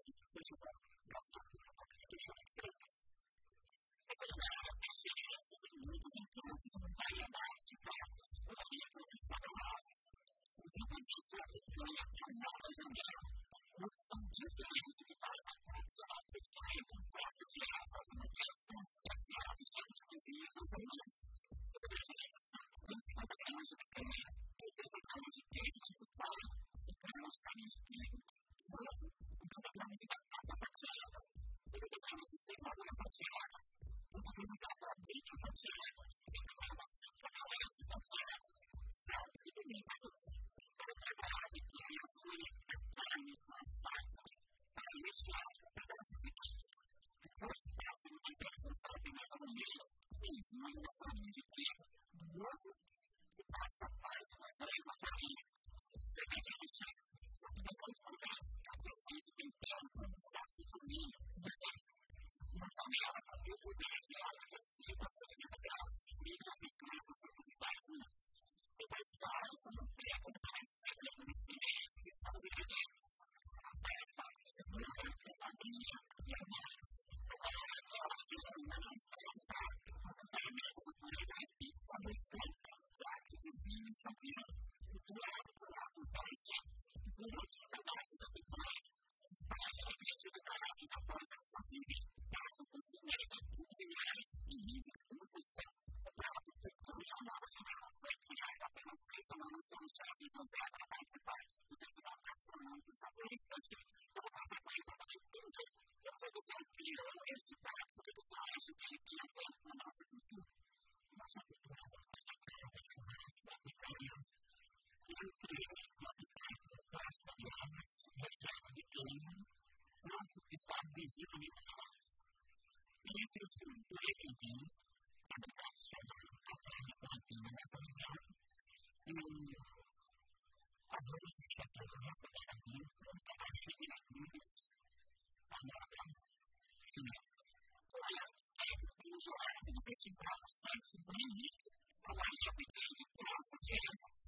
Muitos encontros em variedade de pratos, coloridos e saborosos. O vinho disso é a nova janela. Uma opção diferente que faz a tradicional pequena com prato de ervas, uma criação especial de cheiro de cozinha e artesanato. Os ingredientes são 250 gramas de picanha, 80 gramas de queijo de cupara, 5 gramas de farinha de trigo, ovo, 50 gramas de batata fatiada, 80 gramas de cebola fatiada, 30 gramas de abobrinha fatiada, 30 gramas de camarões fatiados, sal e pimenta doce. Para preparar a picanha fria, a carne com farta, para rechear com pedaços de queijo. Depois, passa no tempero com sal e pimenta no meio, e vinho na farinha de trigo. No ovo, se passa mais uma vez a farinha. Cerveja recheada, só que depois começa a crescer de tempero com salsa de milho e azeite. Uma panela com muito verde e óleo aquecido a 70 graus, frita a picanha por cerca de 10 minutos. Depois fora com manteiga para encher de cereais, que são os ingredientes. A pepa, a cebola, a abobrinha e a melancia. Agora a hora de eliminar o acompanhamento do purê de aipim com 2 pratos, prato de vinho champignon, misturado com água para encher. Por último, pedaço da picanha. Despache a criatividade após a sua servir. Prato custa em média R$15 e rende uma porção. O prato Picanha Nova Janela foi criado apenas 3 semanas pelo chefe José Abraão do Festival Gastronômico Sabores da China. Eu vou passar para a etapa de tudo. Eu vou dizer o criou este prato, porque você acha que ele tem a ver com a nossa cultura. Nossa cultura da picanha. Eu criei uma picanha com pasta de armas, recheada de queijo, pronto, está visivelmente gelado. Entre os purê de vinho, a picanha chamada a carne com a pinha nessa região, e arroz de chateaubriand para vinho, para chegar a cruz, amada, final. Olha, é um jurado do festival Chefes Unidos, a Maria Picanha de Troças de Ervas.